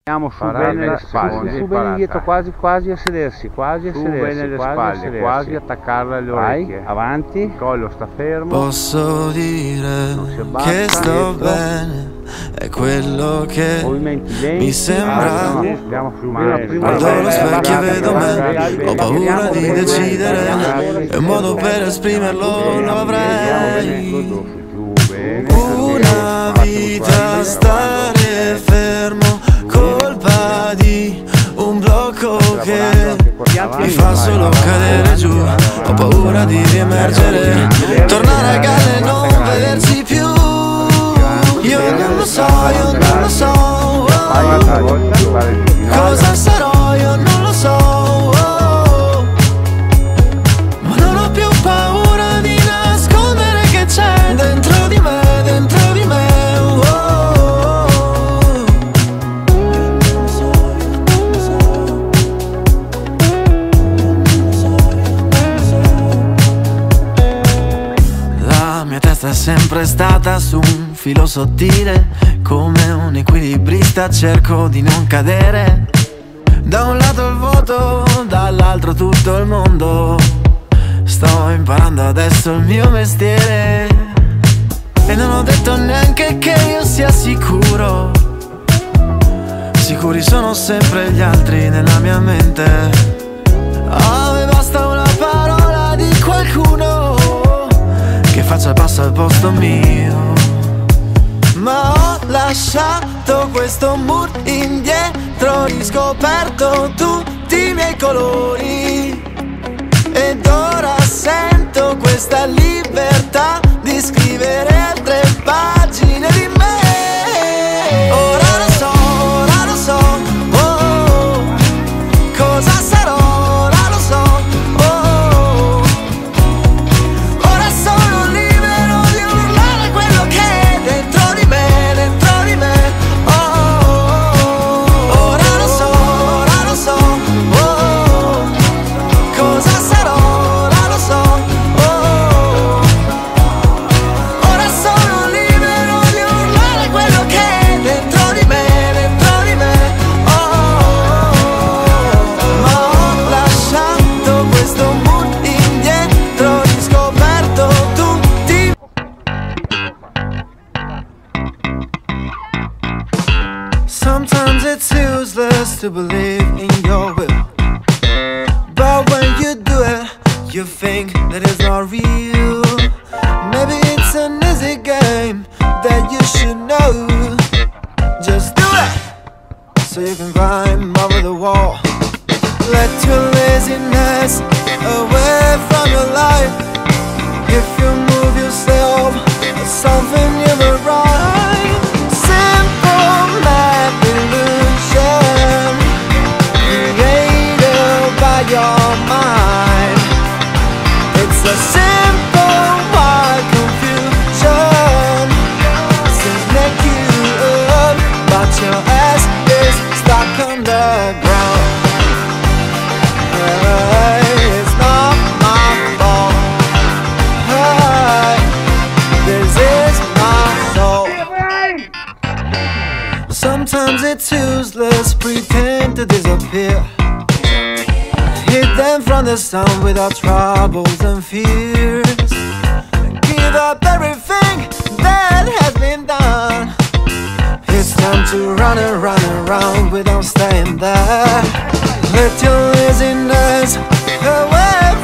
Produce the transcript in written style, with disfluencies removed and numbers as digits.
Andiamo su bene le spalle, su bene indietro, quasi a sedersi, quasi a sedersi, bene le spalle, quasi attaccarla alle orecchie. Vai, avanti, il collo sta fermo. Posso dire che sto bene, è quello che mi sembra. Guardo lo specchio e vedo me, ho paura di decidere, e un modo per esprimerlo lo avrei. Una vita stare fermo, colpa di un blocco che mi fa solo cadere giù. Ho paura di riemergere, tornare a galla e non vedersi più. Io non lo so, io non lo so, cosa sarò, io non lo so, ma non ho più paura di nascondere che c'è dentro di me, dentro di me. La mia testa è sempre stata su un filo sottile, come un equilibrista cerco di non cadere. Da un lato il vuoto, dall'altro tutto il mondo. Sto imparando adesso il mio mestiere, e non ho detto neanche che io sia sicuro. Sicuri sono sempre gli altri nella mia mente. A me basta una parola di qualcuno che faccia passo al posto mio. Ma ho lasciato questo mood indietro, riscoperto tutti i miei colori, ed ora sento questa libertà di scrivere altre pagine di me. Ora lo so, oh, cosa sarò, ora lo so, oh. Ora sono libero di urlare quello che è dentro di me, dentro di me, oh. Ora lo so, oh, cosa sarò, ora lo so, oh. Ora sono libero di urlare quello che è dentro di me, oh. Ma ho lasciato questo mood indietro, riscoperto tutti. Sometimes it's useless to believe in your will, but when you do it, you think that it's not real. Maybe it's an easy game that you should know. Just do it, so you can climb over the wall. Let your laziness away from your life. If you move yourself, something you will right. Simple math illusion created by your mind. It's a simple wild confusion. Since make you up, but your ass is stuck on the ground. Hey, it's not my fault. Hey, this is my soul. Sometimes it's useless, pretend to disappear, hid them from the sun without troubles and fears. Give up everything that has been done. It's time to run around without staying there. Let your laziness away